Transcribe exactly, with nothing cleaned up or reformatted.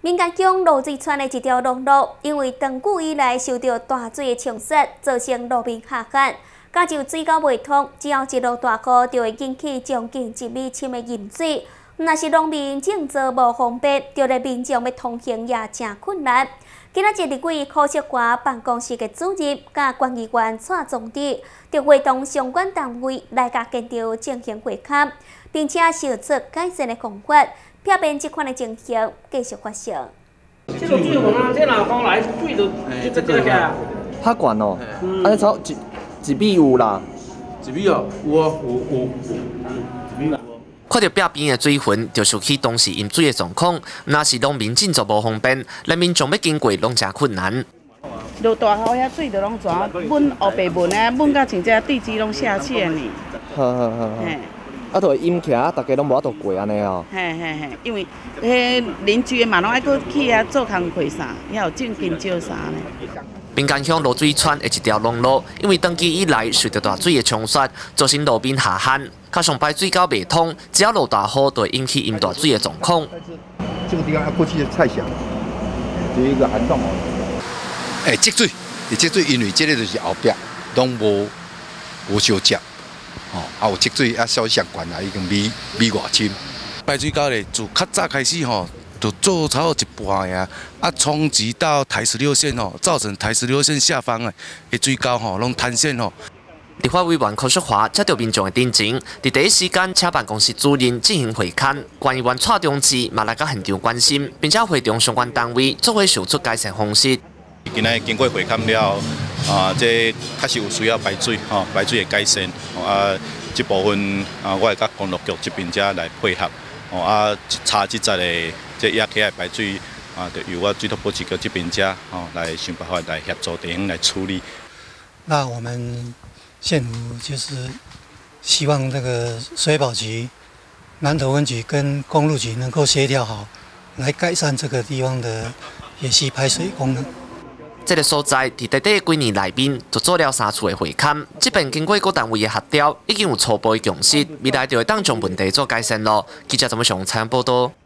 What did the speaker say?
民间乡罗水村的一条路路，因为长久以来受到大水的冲刷，造成路面下陷，加上水沟未通，只要一落大雨，就会引起将近一米深的淹水。若是路面整座无方便，就令民众要通行也真困难。今仔日，立委柯锡华办公室的主任甲关议员蔡总理，就会同相关单位来甲检调进行会勘，并且提出改善的方法。避免这款的情形继续发生。 这个水洪啊，这若雨来，水就就掉起来。 较悬哦，安尼超一一米有啦， 一米哦，有哦，有有有一米啦。 看到壁边的水痕，就想起当时淹水的状况。若是农民真作无方便，人民众要经过拢真困难。 落大雨遐水就拢全满黑白纹啊，满到真正地基拢下陷呢。 好好好好。啊，就会淹起来，大家拢无法度过安尼哦。 嘿嘿嘿，因为迄邻居的嘛，拢爱搁去遐做工会啥，也有种金蕉啥呢。 民间乡罗水村的一条路路，因为长期以来受到大水的冲刷，造成路面下陷，加上排水沟未通，只要落大雨，就会引起淹大水的状况。 这个地方要过去的菜小，就一个涵洞哦。 哎，积水，积水，因为这个就是后壁拢无无烧接。哦，啊有积水啊，稍相关啊，已经米米外深。 排水沟咧，自较早开始吼，就做超过一半呀，啊，冲击到台十六线吼，造成台十六线下方的的水沟吼，拢坍陷吼。 立法委员柯锡华接到民众的တင်情，伫第一时间请办公室主任进行会勘，关议员蔡中志嘛来到现场关心，并且会中相关单位做伙想出改善方式。 今仔经过会勘了。啊，这确实有需要排水，吼、哦，排水的改善，啊，这部分啊，我会甲公路局这边遮来配合，哦，啊，查即则的这野溪的排水，啊，就由我水土保持局这边遮，哦，来想办法来协助地方来处理。 那我们县府就是希望这个水保局、南投分局跟公路局能够协调好，来改善这个地方的野溪排水功能。 这个所在伫短短几年内面，就做了三次的会勘，这边经过各单位的协调，已经有初步的共识，未来就会当将问题做改善咯。记者怎么上采访报道？